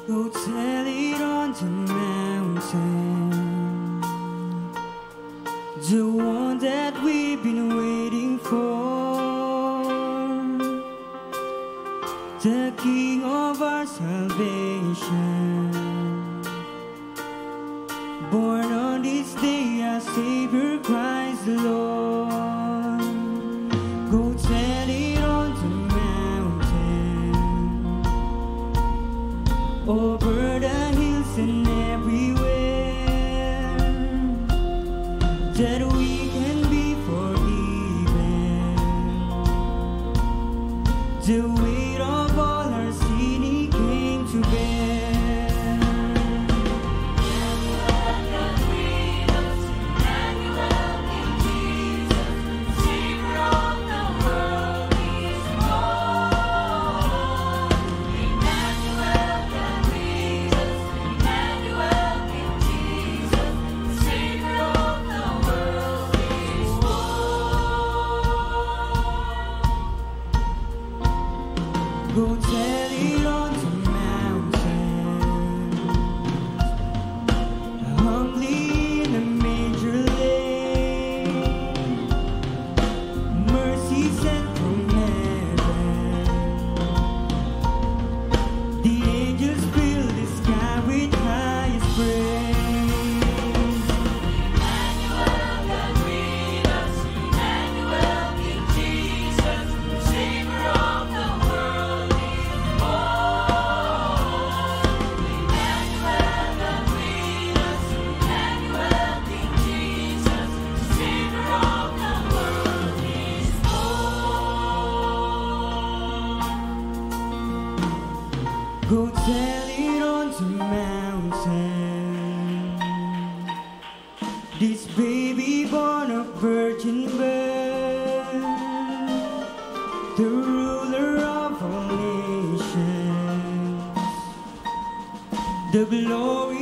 Go tell it on the mountain, the one that we've been waiting for, the King of our salvation, born on this day, our Savior Christ the Lord. Go tell it on the mountain, over the hills and everywhere, that we can be forgiven. The weight of all our sin He came to bear. Go tell it on the mountain, humbly in a manger laid, mercy sent from heaven. The angels fill the sky with highest praise. Emmanuel, God with us. Emmanuel, King Jesus, Savior of the world. Go tell it on the mountain, this baby born of virgin birth, the ruler of all nations, the glory